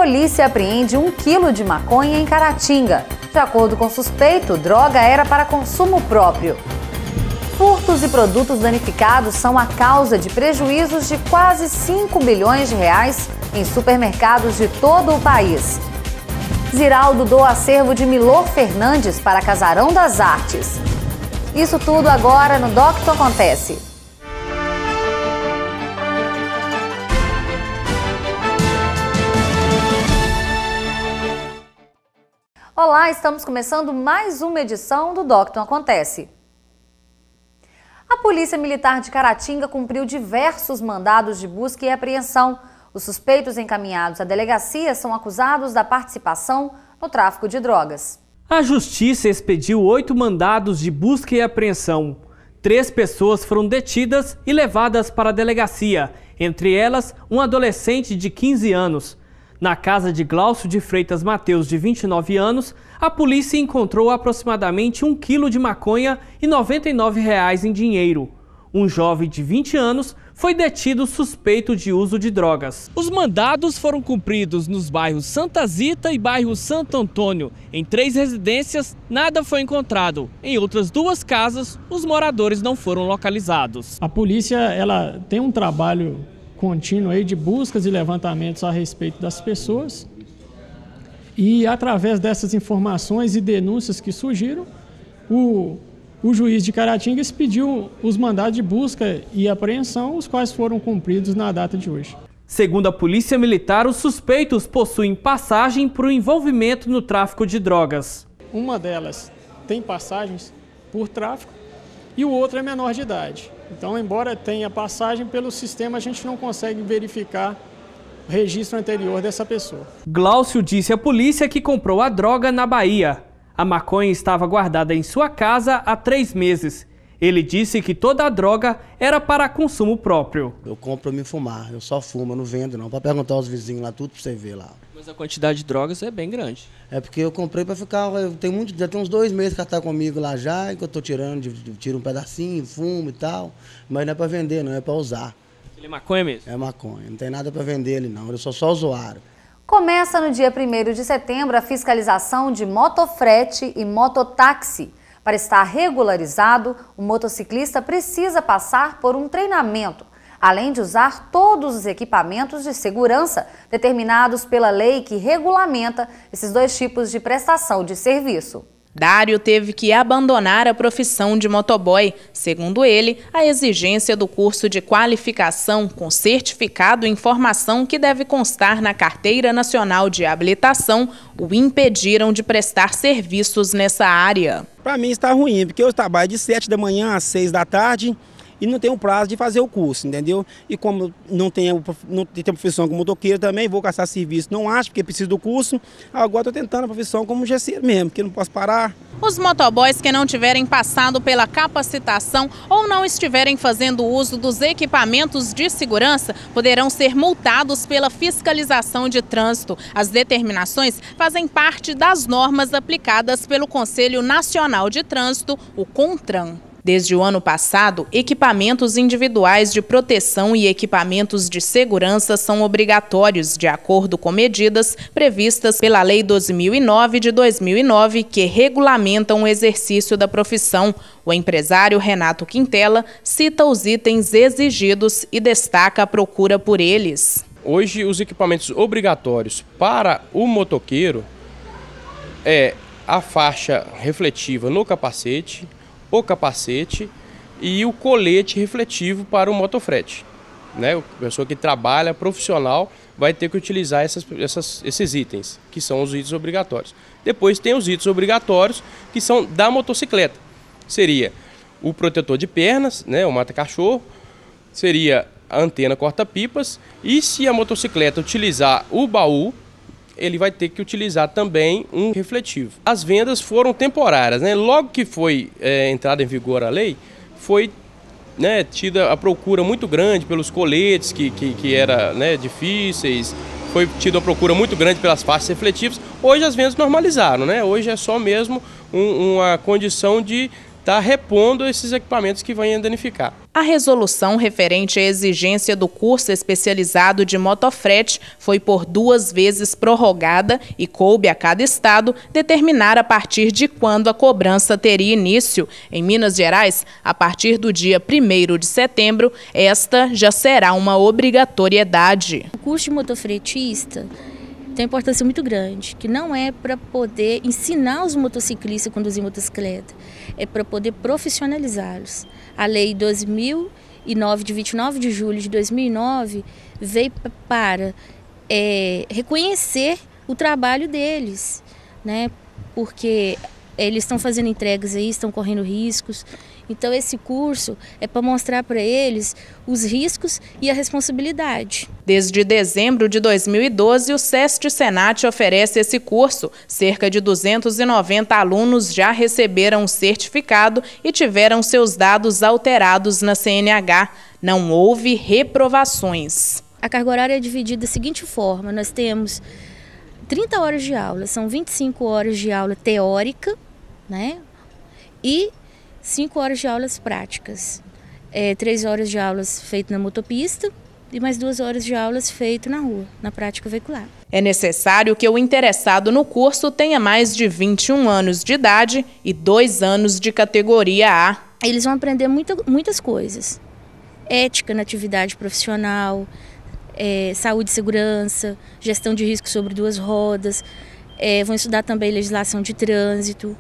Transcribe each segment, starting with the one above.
polícia apreende 1 quilo de maconha em Caratinga. De acordo com o suspeito, droga era para consumo próprio. Furtos e produtos danificados são a causa de prejuízos de quase 5 bilhões de reais em supermercados de todo o país. Ziraldo doa acervo de Milor Fernandes para Casarão das Artes. Isso tudo agora no Docto Acontece. Olá, estamos começando mais uma edição do Docto Acontece. A Polícia Militar de Caratinga cumpriu diversos mandados de busca e apreensão. Os suspeitos encaminhados à delegacia são acusados da participação no tráfico de drogas. A Justiça expediu 8 mandados de busca e apreensão. 3 pessoas foram detidas e levadas para a delegacia, entre elas um adolescente de 15 anos. Na casa de Glaucio de Freitas Mateus, de 29 anos, a polícia encontrou aproximadamente 1 quilo de maconha e R$ 99 em dinheiro. Um jovem de 20 anos foi detido suspeito de uso de drogas. Os mandados foram cumpridos nos bairros Santa Zita e bairro Santo Antônio. Em 3 residências, nada foi encontrado. Em outras 2 casas, os moradores não foram localizados. A polícia ela tem um trabalho contínuo aí de buscas e levantamentos a respeito das pessoas. E através dessas informações e denúncias que surgiram, o juiz de Caratinga expediu os mandados de busca e apreensão, os quais foram cumpridos na data de hoje. Segundo a Polícia Militar, os suspeitos possuem passagem por envolvimento no tráfico de drogas. Uma delas tem passagens por tráfico e o outro é menor de idade. Então, embora tenha passagem pelo sistema, a gente não consegue verificar o registro anterior dessa pessoa. Glaucio disse à polícia que comprou a droga na Bahia. A maconha estava guardada em sua casa há 3 meses. Ele disse que toda a droga era para consumo próprio. Eu compro para me fumar, eu só fumo, eu não vendo não. Para perguntar aos vizinhos lá, tudo para você ver lá. Mas a quantidade de drogas é bem grande. É porque eu comprei para ficar, já tem uns 2 meses que ela está comigo lá já, que eu estou tirando, tiro um pedacinho, fumo e tal. Mas não é para vender não, é para usar. Ele é maconha mesmo? É maconha, não tem nada para vender ele não, eu sou só usuário. Começa no dia 1º de setembro a fiscalização de motofrete e mototáxi. Para estar regularizado, o motociclista precisa passar por um treinamento, além de usar todos os equipamentos de segurança determinados pela lei que regulamenta esses 2 tipos de prestação de serviço. Dário teve que abandonar a profissão de motoboy. Segundo ele, a exigência do curso de qualificação com certificado em formação que deve constar na Carteira Nacional de Habilitação o impediram de prestar serviços nessa área. Para mim está ruim, porque eu trabalho de 7 da manhã às 6 da tarde e não tenho prazo de fazer o curso, entendeu? E como não tenho profissão como motoqueiro também, vou caçar serviço, não acho, porque preciso do curso. Agora estou tentando a profissão como gesseiro mesmo, porque não posso parar. Os motoboys que não tiverem passado pela capacitação ou não estiverem fazendo uso dos equipamentos de segurança poderão ser multados pela fiscalização de trânsito. As determinações fazem parte das normas aplicadas pelo Conselho Nacional de Trânsito, o CONTRAN. Desde o ano passado, equipamentos individuais de proteção e equipamentos de segurança são obrigatórios, de acordo com medidas previstas pela Lei 2009 de 2009, que regulamentam o exercício da profissão. O empresário Renato Quintela cita os itens exigidos e destaca a procura por eles. Hoje, os equipamentos obrigatórios para o motoqueiro é a faixa refletiva no capacete, o capacete e o colete refletivo para o motofrete. A pessoa que trabalha, profissional, vai ter que utilizar esses itens, que são os itens obrigatórios. Depois tem os itens obrigatórios, que são da motocicleta. Seria o protetor de pernas, o mata-cachorro, seria a antena corta-pipas, e se a motocicleta utilizar o baú, ele vai ter que utilizar também um refletivo. As vendas foram temporárias, Logo que foi entrada em vigor a lei, foi tida a procura muito grande pelos coletes que eram difíceis, foi tida a procura muito grande pelas faixas refletivas. Hoje as vendas normalizaram, Hoje é só mesmo uma condição de estar repondo esses equipamentos que vão danificar. A resolução referente à exigência do curso especializado de motofrete foi por 2 vezes prorrogada e coube a cada estado determinar a partir de quando a cobrança teria início. Em Minas Gerais, a partir do dia 1º de setembro, esta já será uma obrigatoriedade. O curso de motofretista tem uma importância muito grande, que não é para poder ensinar os motociclistas a conduzir motocicleta, é para poder profissionalizá-los. A Lei 2009, de 29 de julho de 2009, veio para reconhecer o trabalho deles, né? Porque eles estão fazendo entregas aí, estão correndo riscos. Então esse curso é para mostrar para eles os riscos e a responsabilidade. Desde dezembro de 2012, o SEST-Senat oferece esse curso. Cerca de 290 alunos já receberam o certificado e tiveram seus dados alterados na CNH. Não houve reprovações. A carga horária é dividida da seguinte forma: nós temos 30 horas de aula, são 25 horas de aula teórica, né? E 5 horas de aulas práticas, 3 horas de aulas feitas na motopista e mais 2 horas de aulas feitas na rua, na prática veicular. É necessário que o interessado no curso tenha mais de 21 anos de idade e 2 anos de categoria A. Eles vão aprender muitas coisas: ética na atividade profissional, saúde e segurança, gestão de risco sobre 2 rodas, vão estudar também legislação de trânsito.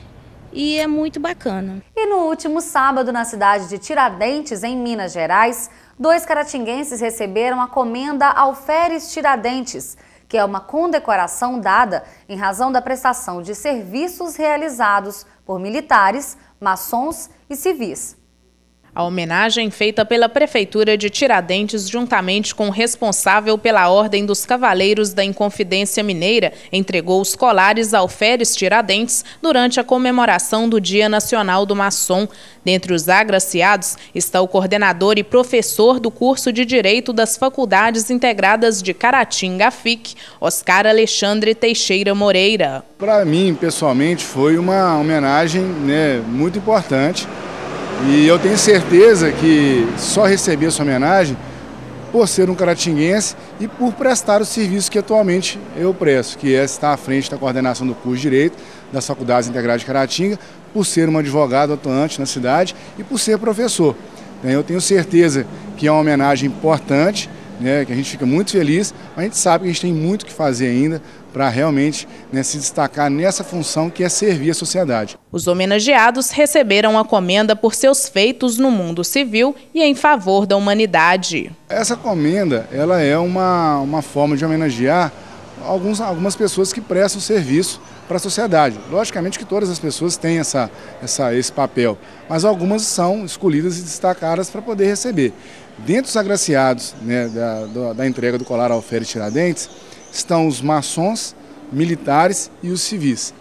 E é muito bacana. E no último sábado, na cidade de Tiradentes, em Minas Gerais, 2 caratinguenses receberam a comenda Alferes Tiradentes, que é uma condecoração dada em razão da prestação de serviços realizados por militares, maçons e civis. A homenagem feita pela Prefeitura de Tiradentes, juntamente com o responsável pela Ordem dos Cavaleiros da Inconfidência Mineira, entregou os colares Alferes Tiradentes durante a comemoração do Dia Nacional do Maçom. Dentre os agraciados está o coordenador e professor do curso de Direito das Faculdades Integradas de Caratinga, FIC, Oscar Alexandre Teixeira Moreira. Para mim, pessoalmente, foi uma homenagem, muito importante. E eu tenho certeza que só recebi essa homenagem por ser um caratinguense e por prestar o serviço que atualmente eu presto, que é estar à frente da coordenação do curso de Direito das Faculdades Integradas de Caratinga, por ser um advogado atuante na cidade e por ser professor. Eu tenho certeza que é uma homenagem importante, que a gente fica muito feliz, mas a gente sabe que a gente tem muito o que fazer ainda para realmente se destacar nessa função que é servir a sociedade. Os homenageados receberam a comenda por seus feitos no mundo civil e em favor da humanidade. Essa comenda ela é uma forma de homenagear algumas pessoas que prestam serviço para a sociedade. Logicamente que todas as pessoas têm esse papel, mas algumas são escolhidas e destacadas para poder receber. Dentre os agraciados da entrega do colar Alferes Tiradentes, estão os maçons, militares e os civis.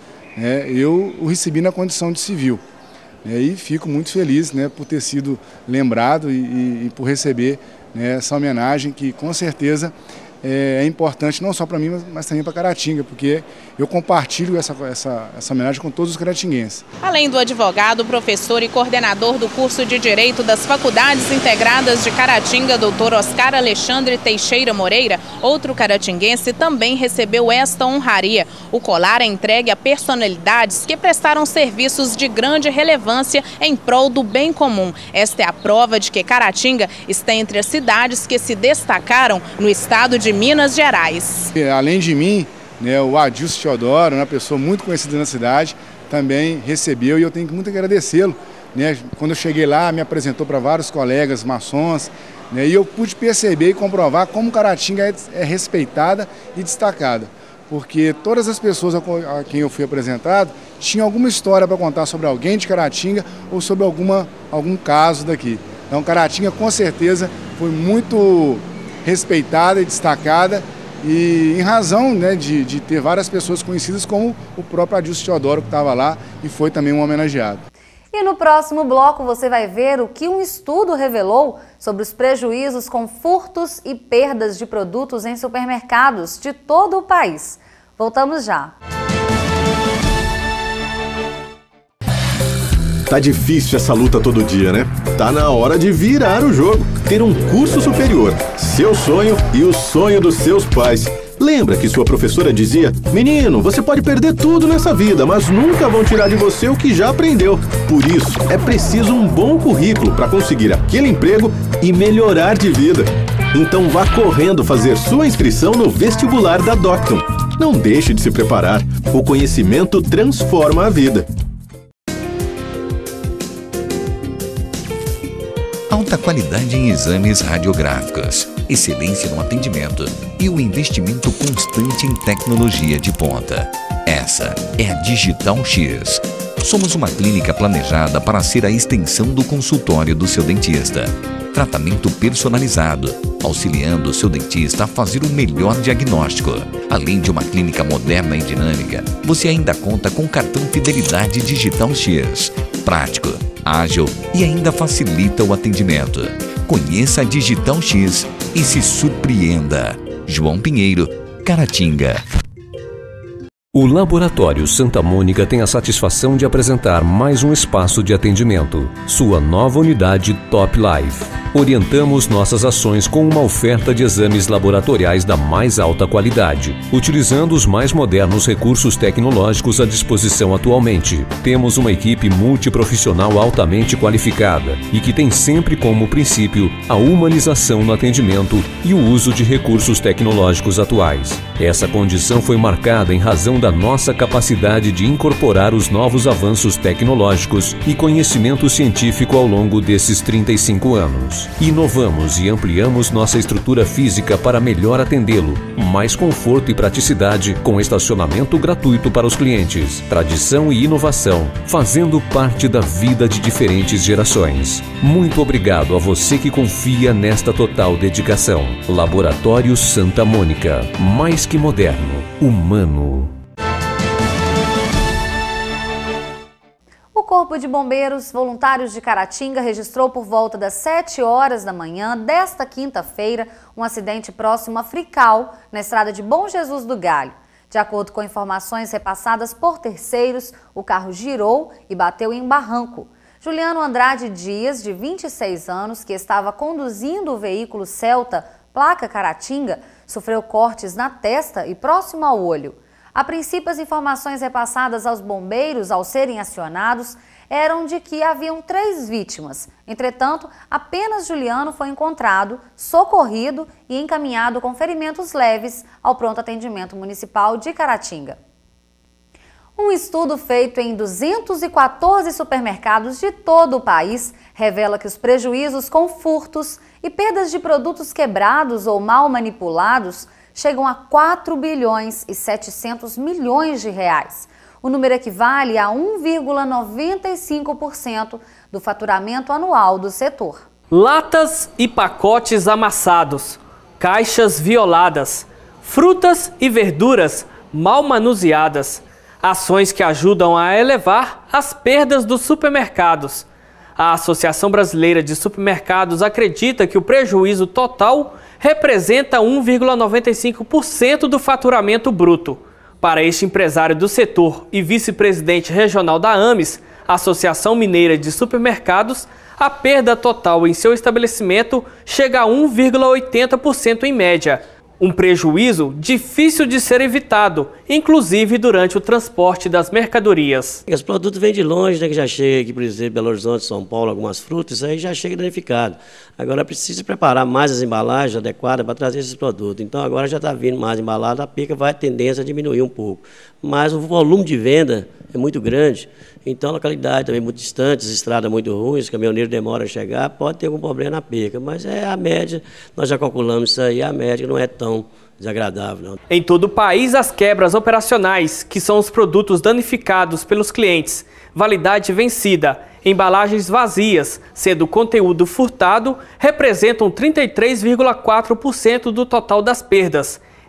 Eu o recebi na condição de civil e fico muito feliz por ter sido lembrado e por receber essa homenagem que com certeza é importante não só para mim, mas também para Caratinga, porque eu compartilho essa homenagem com todos os caratinguenses. Além do advogado, professor e coordenador do curso de Direito das Faculdades Integradas de Caratinga, Dr. Oscar Alexandre Teixeira Moreira, outro caratinguense também recebeu esta honraria. O colar é entregue a personalidades que prestaram serviços de grande relevância em prol do bem comum. Esta é a prova de que Caratinga está entre as cidades que se destacaram no estado de Minas Gerais. Além de mim, o Adilson Teodoro, uma pessoa muito conhecida na cidade, também recebeu e eu tenho muito que agradecê-lo. Quando eu cheguei lá, me apresentou para vários colegas maçons e eu pude perceber e comprovar como Caratinga é respeitada e destacada. Porque todas as pessoas a quem eu fui apresentado tinham alguma história para contar sobre alguém de Caratinga ou sobre algum caso daqui. Então Caratinga com certeza foi muito respeitada e destacada, e em razão de ter várias pessoas conhecidas, como o próprio Adilson Teodoro, que estava lá e foi também um homenageado. E no próximo bloco você vai ver o que um estudo revelou sobre os prejuízos com furtos e perdas de produtos em supermercados de todo o país. Voltamos já. Tá difícil essa luta todo dia, né? Tá na hora de virar o jogo. Ter um curso superior, seu sonho e o sonho dos seus pais. Lembra que sua professora dizia: menino, você pode perder tudo nessa vida, mas nunca vão tirar de você o que já aprendeu. Por isso, é preciso um bom currículo para conseguir aquele emprego e melhorar de vida. Então vá correndo fazer sua inscrição no vestibular da Docton. Não deixe de se preparar. O conhecimento transforma a vida. Alta qualidade em exames radiográficos, excelência no atendimento e o investimento constante em tecnologia de ponta. Essa é a Digital X. Somos uma clínica planejada para ser a extensão do consultório do seu dentista. Tratamento personalizado, auxiliando o seu dentista a fazer o melhor diagnóstico. Além de uma clínica moderna e dinâmica, você ainda conta com cartão Fidelidade Digital X. Prático, ágil e ainda facilita o atendimento. Conheça a Digital X e se surpreenda. João Pinheiro, Caratinga. O Laboratório Santa Mônica tem a satisfação de apresentar mais um espaço de atendimento, sua nova unidade Top Life. Orientamos nossas ações com uma oferta de exames laboratoriais da mais alta qualidade, utilizando os mais modernos recursos tecnológicos à disposição atualmente. Temos uma equipe multiprofissional altamente qualificada e que tem sempre como princípio a humanização no atendimento e o uso de recursos tecnológicos atuais. Essa condição foi marcada em razão da nossa capacidade de incorporar os novos avanços tecnológicos e conhecimento científico ao longo desses 35 anos. Inovamos e ampliamos nossa estrutura física para melhor atendê-lo, mais conforto e praticidade, com estacionamento gratuito para os clientes, tradição e inovação, fazendo parte da vida de diferentes gerações. Muito obrigado a você que confia nesta total dedicação. Laboratório Santa Mônica, mais que moderno, humano. O Corpo de Bombeiros Voluntários de Caratinga registrou por volta das 7 horas da manhã desta quinta-feira um acidente próximo a Frical, na estrada de Bom Jesus do Galho. De acordo com informações repassadas por terceiros, o carro girou e bateu em um barranco. Juliano Andrade Dias, de 26 anos, que estava conduzindo o veículo Celta, placa Caratinga, sofreu cortes na testa e próximo ao olho. A princípio, as informações repassadas aos bombeiros ao serem acionados eram de que haviam 3 vítimas. Entretanto, apenas Juliano foi encontrado, socorrido e encaminhado com ferimentos leves ao pronto atendimento municipal de Caratinga. Um estudo feito em 214 supermercados de todo o país revela que os prejuízos com furtos e perdas de produtos quebrados ou mal manipulados chegam a 4 bilhões e 700 milhões de reais. O número equivale a 1,95% do faturamento anual do setor. Latas e pacotes amassados, caixas violadas, frutas e verduras mal manuseadas, ações que ajudam a elevar as perdas dos supermercados. A Associação Brasileira de Supermercados acredita que o prejuízo total representa 1,95% do faturamento bruto. Para este empresário do setor e vice-presidente regional da AMES, Associação Mineira de Supermercados, a perda total em seu estabelecimento chega a 1,80% em média. Um prejuízo difícil de ser evitado, inclusive durante o transporte das mercadorias. Os produtos vêm de longe, né, que já chega aqui, por exemplo, Belo Horizonte, São Paulo, algumas frutas, isso aí já chega danificado. Agora precisa preparar mais as embalagens adequadas para trazer esses produtos. Então agora já está vindo mais embalado, a perca vai tendência a diminuir um pouco. Mas o volume de venda é muito grande, então a localidade também é muito distante, as estradas muito ruins, os caminhoneiros demoram a chegar, pode ter algum problema na perca, mas é a média, nós já calculamos isso aí, a média não é tão desagradável, não. Em todo o país, as quebras operacionais, que são os produtos danificados pelos clientes, validade vencida, embalagens vazias, sendo conteúdo furtado, representam 33,4% do total das perdas.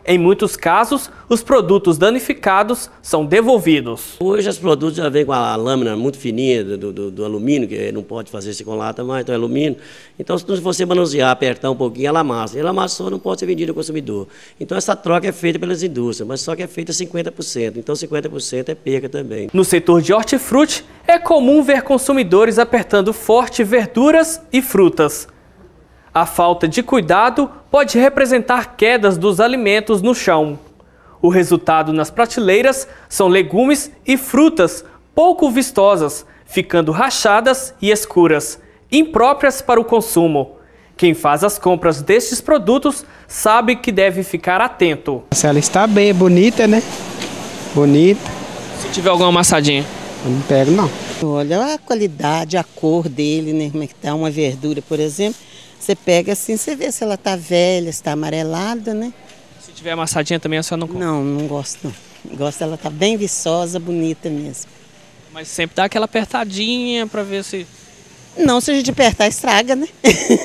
Em muitos casos, os produtos danificados são devolvidos. Hoje os produtos já vêm com a lâmina muito fininha do alumínio, que não pode fazer isso com lata mais, então é alumínio. Então se você manusear, apertar um pouquinho, ela amassa. Ela amassou, não pode ser vendida ao consumidor. Então essa troca é feita pelas indústrias, mas só que é feita 50%. Então 50% é perca também. No setor de hortifruti, é comum ver consumidores apertando forte verduras e frutas. A falta de cuidado pode representar quedas dos alimentos no chão. O resultado nas prateleiras são legumes e frutas pouco vistosas, ficando rachadas e escuras, impróprias para o consumo. Quem faz as compras destes produtos sabe que deve ficar atento. Se ela está bem, bonita, né? Bonita. Se tiver alguma amassadinha? Eu não pego, não. Olha a qualidade, a cor dele, né? Como é que tá uma verdura, por exemplo. Você pega assim, você vê se ela tá velha, se tá amarelada, né? Se tiver amassadinha também, a senhora não compra? Não, não gosto não. Gosto dela tá bem viçosa, bonita mesmo. Mas sempre dá aquela apertadinha para ver se... Não, se a gente apertar, estraga, né?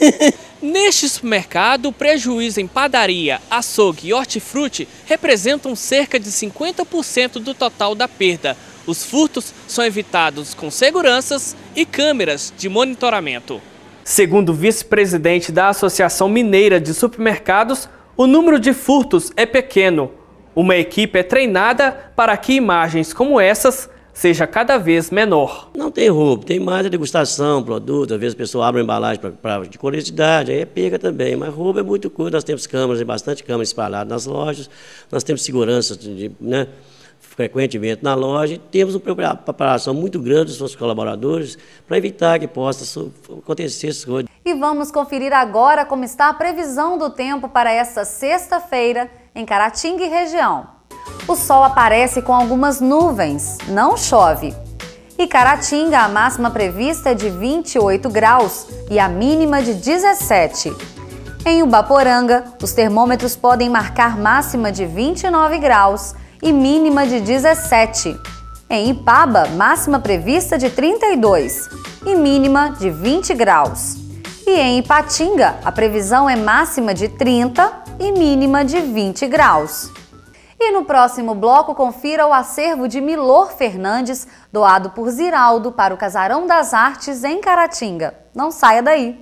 Neste supermercado, o prejuízo em padaria, açougue e hortifruti representam cerca de 50% do total da perda. Os furtos são evitados com seguranças e câmeras de monitoramento. Segundo o vice-presidente da Associação Mineira de Supermercados, o número de furtos é pequeno. Uma equipe é treinada para que imagens como essas seja cada vez menor. Não tem roubo, tem mais a degustação, produto, às vezes a pessoa abre uma embalagem de curiosidade, aí é perca também, mas roubo é muito coisa. Nós temos câmeras, bastante câmeras espalhadas nas lojas, nós temos segurança, né, frequentemente na loja, e temos uma preparação muito grande dos nossos colaboradores para evitar que possa acontecer essas coisas. E vamos conferir agora como está a previsão do tempo para esta sexta-feira em Caratinga e região. O sol aparece com algumas nuvens, não chove. E Caratinga, a máxima prevista é de 28 graus e a mínima de 17. Em Ubaporanga, os termômetros podem marcar máxima de 29 graus e mínima de 17. Em Ipaba, máxima prevista de 32 e mínima de 20 graus. E em Ipatinga, a previsão é máxima de 30 e mínima de 20 graus. E no próximo bloco, confira o acervo de Milor Fernandes, doado por Ziraldo para o Casarão das Artes em Caratinga. Não saia daí!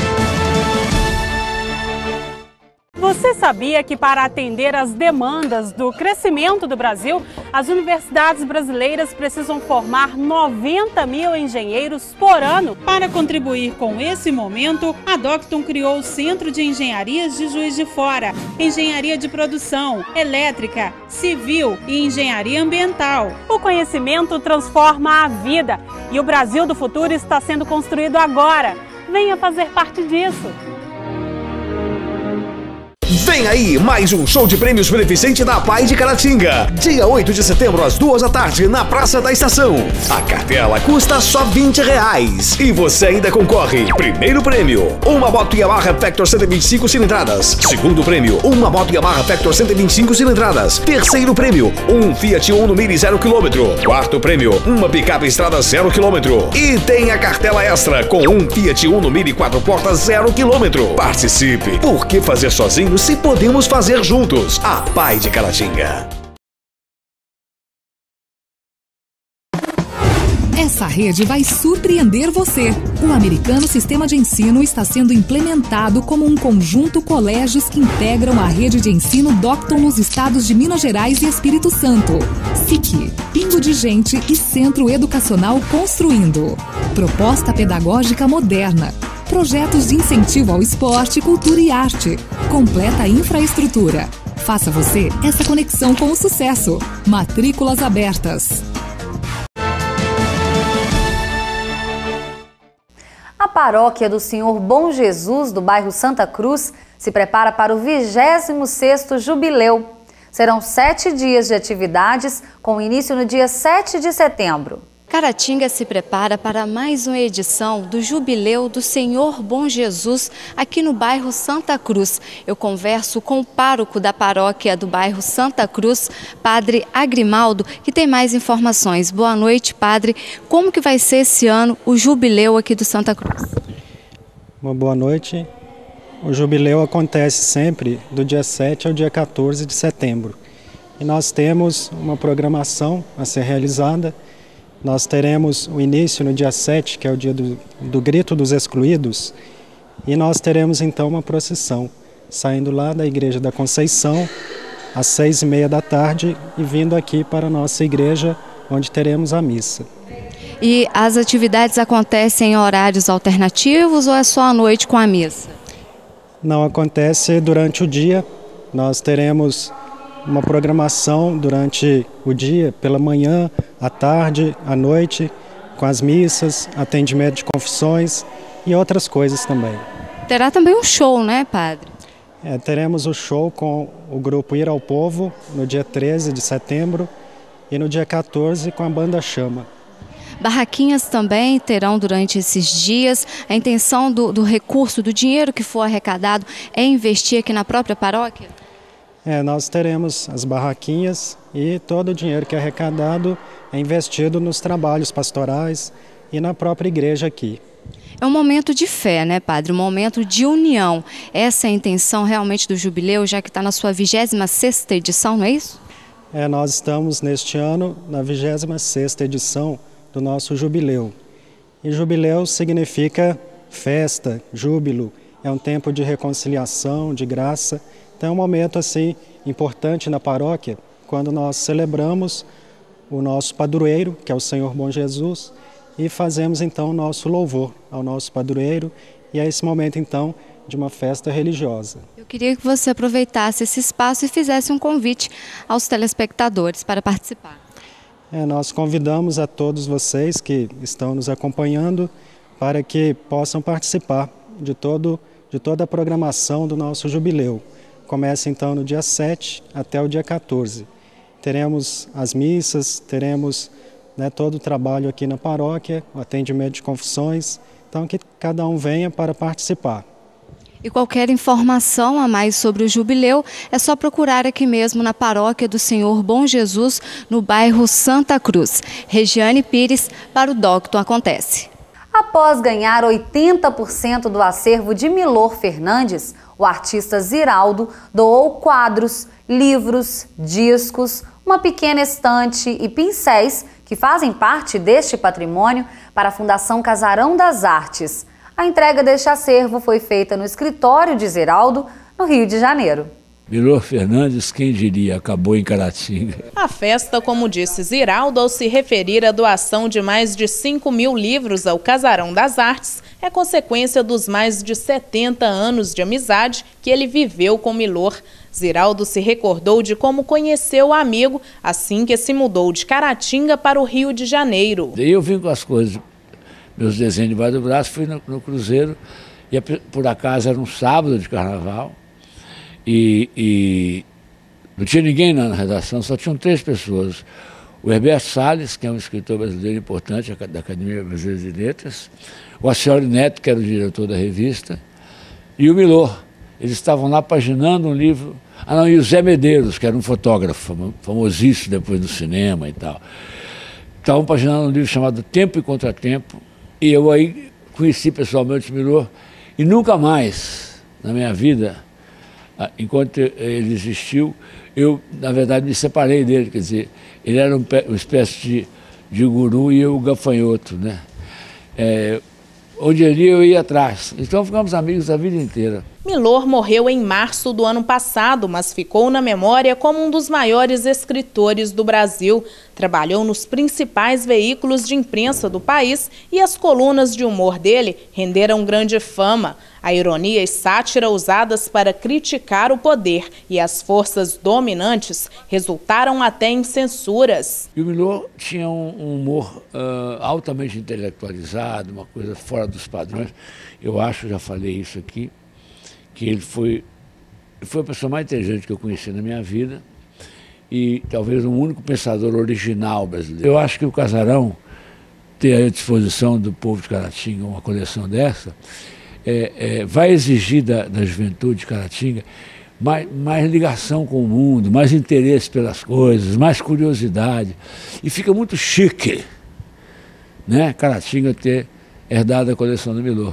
Você sabia que para atender às demandas do crescimento do Brasil, as universidades brasileiras precisam formar 90 mil engenheiros por ano? Para contribuir com esse momento, a Docton criou o Centro de Engenharias de Juiz de Fora, Engenharia de Produção, Elétrica, Civil e Engenharia Ambiental. O conhecimento transforma a vida e o Brasil do futuro está sendo construído agora. Venha fazer parte disso! Vem aí mais um show de prêmios beneficente da PAI de Caratinga. Dia 8 de setembro, às 2 da tarde, na Praça da Estação. A cartela custa só R$20. E você ainda concorre. Primeiro prêmio, uma moto Yamaha Factor 125 cilindradas. Segundo prêmio, uma moto Yamaha Factor 125 cilindradas. Terceiro prêmio, um Fiat Uno Mille 0 km. Quarto prêmio, uma picape Estrada 0 km. E tem a cartela extra com um Fiat Uno Mille 4 portas 0 km. Participe. Por que fazer sozinho se podemos fazer juntos? A PAI de Caratinga. Essa rede vai surpreender você. O americano sistema de ensino está sendo implementado como um conjunto colégios que integram a rede de ensino Docton nos estados de Minas Gerais e Espírito Santo. SIC, Pingo de Gente e Centro Educacional Construindo. Proposta pedagógica moderna. Projetos de incentivo ao esporte, cultura e arte. Completa infraestrutura. Faça você essa conexão com o sucesso. Matrículas abertas. A paróquia do Senhor Bom Jesus, do bairro Santa Cruz, se prepara para o 26º Jubileu. Serão 7 dias de atividades, com início no dia 7 de setembro. Caratinga se prepara para mais uma edição do Jubileu do Senhor Bom Jesus aqui no bairro Santa Cruz. Eu converso com o pároco da paróquia do bairro Santa Cruz, Padre Agrimaldo, que tem mais informações. Boa noite, Padre. Como que vai ser esse ano o Jubileu aqui do Santa Cruz? Uma boa noite. O jubileu acontece sempre do dia 7 ao dia 14 de setembro. E nós temos uma programação a ser realizada. Nós teremos o início no dia 7, que é o dia do Grito dos Excluídos, e nós teremos então uma procissão, saindo lá da Igreja da Conceição, às 6h30 da tarde, e vindo aqui para a nossa igreja, onde teremos a missa. E as atividades acontecem em horários alternativos ou é só à noite com a missa? Não, acontece durante o dia. Nós teremos uma programação durante o dia, pela manhã, à tarde, à noite, com as missas, atendimento de confissões e outras coisas também. Terá também um show, né, padre? Teremos o show com o grupo Ir ao Povo no dia 13 de setembro e no dia 14 com a banda Chama. Barraquinhas também terão durante esses dias. A intenção do recurso, do dinheiro que for arrecadado, é investir aqui na própria paróquia? Nós teremos as barraquinhas e todo o dinheiro que é arrecadado é investido nos trabalhos pastorais e na própria igreja aqui. É um momento de fé, né, padre? Um momento de união. Essa é a intenção realmente do jubileu, já que está na sua 26ª edição, não é isso? Nós estamos neste ano na 26ª edição do nosso jubileu. E jubileu significa festa, júbilo, é um tempo de reconciliação, de graça. Então é um momento assim importante na paróquia, quando nós celebramos o nosso padroeiro, que é o Senhor Bom Jesus, e fazemos então o nosso louvor ao nosso padroeiro, e é esse momento então de uma festa religiosa. Eu queria que você aproveitasse esse espaço e fizesse um convite aos telespectadores para participar. Nós convidamos a todos vocês que estão nos acompanhando para que possam participar de toda a programação do nosso jubileu. Começa então no dia 7 até o dia 14. Teremos as missas, teremos todo o trabalho aqui na paróquia, o atendimento de confissões, então que cada um venha para participar. E qualquer informação a mais sobre o jubileu é só procurar aqui mesmo na paróquia do Senhor Bom Jesus, no bairro Santa Cruz. Regiane Pires, para o Docton Acontece. Após ganhar 80% do acervo de Milor Fernandes, o artista Ziraldo doou quadros, livros, discos, uma pequena estante e pincéis que fazem parte deste patrimônio para a Fundação Casarão das Artes. A entrega deste acervo foi feita no escritório de Ziraldo, no Rio de Janeiro. Milor Fernandes, quem diria, acabou em Caratinga. A festa, como disse Ziraldo, ao se referir à doação de mais de 5.000 livros ao Casarão das Artes, é consequência dos mais de 70 anos de amizade que ele viveu com Milor. Ziraldo se recordou de como conheceu o amigo assim que se mudou de Caratinga para o Rio de Janeiro. Daí eu vim com as coisas, meus desenhos debaixo do braço, fui no cruzeiro, e por acaso era um sábado de carnaval, e não tinha ninguém na redação, só tinham 3 pessoas. O Herberto Salles, que é um escritor brasileiro importante da Academia Brasileira de Letras, o Acioli Neto, que era o diretor da revista, e o Milor. Eles estavam lá paginando um livro. E o Zé Medeiros, que era um fotógrafo famosíssimo depois do cinema e tal. Estavam paginando um livro chamado Tempo e Contratempo, e eu aí conheci pessoalmente o Milor, e nunca mais na minha vida, enquanto ele existiu, eu, na verdade, me separei dele, quer dizer, ele era uma espécie de guru e eu gafanhoto, né? Onde ele ia, eu ia atrás. Então ficamos amigos a vida inteira. Milor morreu em março do ano passado, mas ficou na memória como um dos maiores escritores do Brasil. Trabalhou nos principais veículos de imprensa do país e as colunas de humor dele renderam grande fama. A ironia e sátira usadas para criticar o poder e as forças dominantes resultaram até em censuras. E o Milor tinha um humor altamente intelectualizado, uma coisa fora dos padrões. Eu acho, já falei isso aqui, que ele foi a pessoa mais inteligente que eu conheci na minha vida e talvez o único pensador original brasileiro. Eu acho que o Casarão ter à disposição do povo de Caratinga uma coleção dessa vai exigir da juventude de Caratinga mais ligação com o mundo, mais interesse pelas coisas, mais curiosidade. E fica muito chique, né, Caratinga ter herdado a coleção do Milor.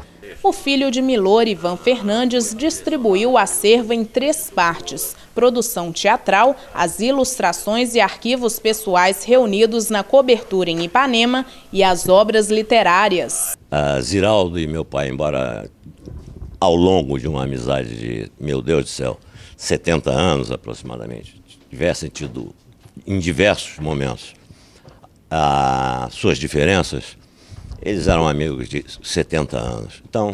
o filho de Milor, Ivan Fernandes, distribuiu o acervo em 3 partes: produção teatral, as ilustrações e arquivos pessoais reunidos na cobertura em Ipanema e as obras literárias. Ziraldo e meu pai, embora ao longo de uma amizade de, meu Deus do céu, 70 anos aproximadamente, tivessem tido em diversos momentos suas diferenças, eles eram amigos de 70 anos. Então,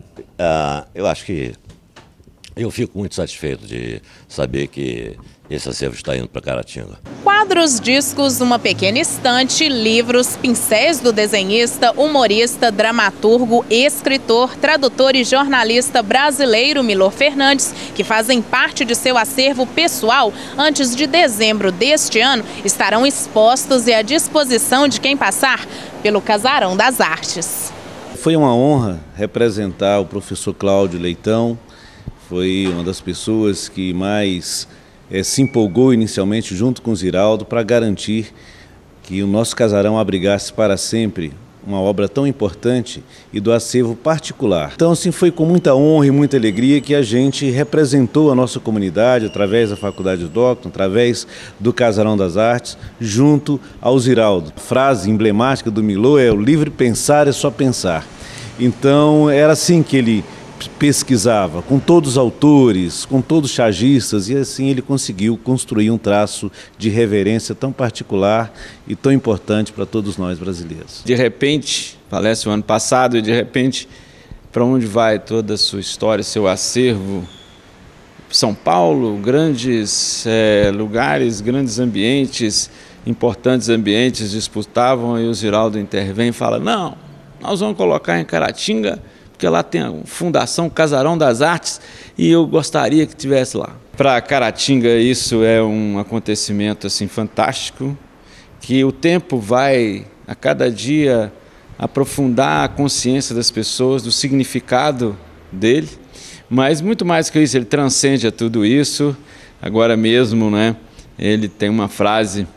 eu acho que eu fico muito satisfeito de saber que esse acervo está indo para Caratinga. Quadros, discos, uma pequena estante, livros, pincéis do desenhista, humorista, dramaturgo, escritor, tradutor e jornalista brasileiro Milor Fernandes, que fazem parte de seu acervo pessoal, antes de dezembro deste ano, estarão expostos e à disposição de quem passar pelo Casarão das Artes. Foi uma honra representar o professor Cláudio Leitão. Foi uma das pessoas que mais se empolgou inicialmente junto com o Ziraldo para garantir que o nosso casarão abrigasse para sempre uma obra tão importante e do acervo particular. Então, assim, foi com muita honra e muita alegria que a gente representou a nossa comunidade através da Faculdade de Docton, através do Casarão das Artes, junto ao Ziraldo. A frase emblemática do Milor é: o livre pensar é só pensar. Então, era assim que ele pesquisava, com todos os autores, com todos os chagistas, e assim ele conseguiu construir um traço de reverência tão particular e tão importante para todos nós brasileiros. De repente, falece o ano passado, e de repente, para onde vai toda a sua história, seu acervo? São Paulo, grandes lugares, grandes ambientes, importantes ambientes disputavam, e o Ziraldo intervém e fala: não, nós vamos colocar em Caratinga, porque lá tem a Fundação Casarão das Artes e eu gostaria que tivesse lá. Para Caratinga isso é um acontecimento assim fantástico, que o tempo vai a cada dia aprofundar a consciência das pessoas do significado dele, mas muito mais que isso, ele transcende a tudo isso. Agora mesmo, né, ele tem uma frase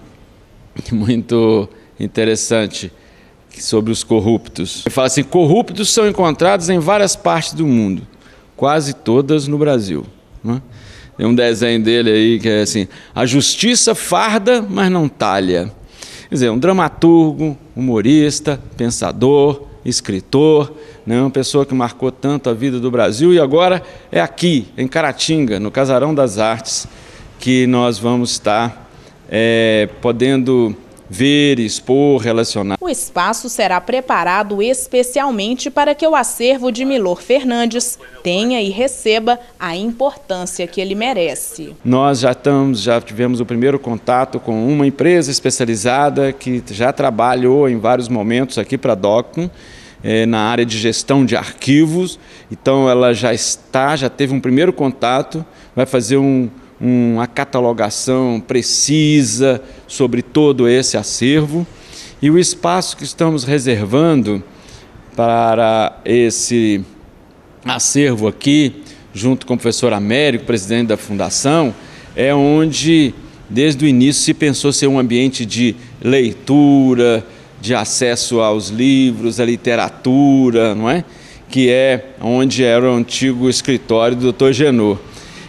muito interessante sobre os corruptos. Ele fala assim: corruptos são encontrados em várias partes do mundo, quase todas no Brasil. Tem um desenho dele aí que é assim: a justiça farda, mas não talha. Quer dizer, um dramaturgo, humorista, pensador, escritor, né? Uma pessoa que marcou tanto a vida do Brasil, e agora é aqui, em Caratinga, no Casarão das Artes, que nós vamos estar podendo ver, expor, relacionar. O espaço será preparado especialmente para que o acervo de Milor Fernandes tenha e receba a importância que ele merece. Nós já tivemos o primeiro contato com uma empresa especializada que já trabalhou em vários momentos aqui para a Docton, na área de gestão de arquivos. Então ela já teve um primeiro contato, vai fazer uma catalogação precisa sobre todo esse acervo, e o espaço que estamos reservando para esse acervo aqui, junto com o professor Américo, presidente da Fundação, é onde desde o início se pensou ser um ambiente de leitura, de acesso aos livros, à literatura, não é? Que é onde era o antigo escritório do Dr. Genô.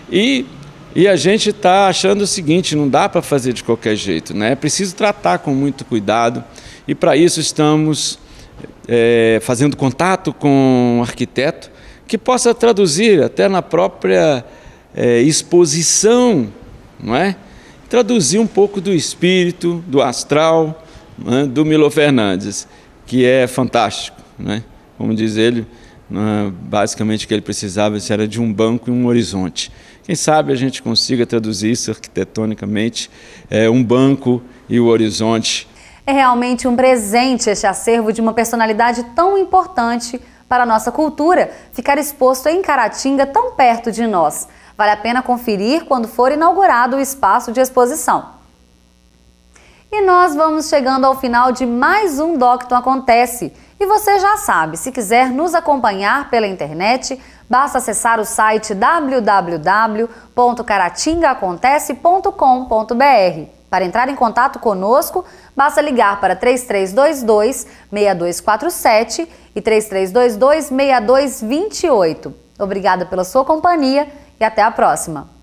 E a gente está achando o seguinte: não dá para fazer de qualquer jeito, né? É preciso tratar com muito cuidado, e para isso estamos fazendo contato com um arquiteto que possa traduzir até na própria exposição, não é? Traduzir um pouco do espírito, do astral, né, do Milor Fernandes, que é fantástico, né? Como diz ele, basicamente o que ele precisava era de um banco e um horizonte. Quem sabe a gente consiga traduzir isso arquitetonicamente, um banco e o horizonte. É realmente um presente este acervo de uma personalidade tão importante para a nossa cultura ficar exposto em Caratinga, tão perto de nós. Vale a pena conferir quando for inaugurado o espaço de exposição. E nós vamos chegando ao final de mais um Docton Acontece. E você já sabe, se quiser nos acompanhar pela internet, basta acessar o site www.caratingaacontece.com.br. Para entrar em contato conosco, basta ligar para 3322-6247 e 3322-6228. Obrigada pela sua companhia e até a próxima.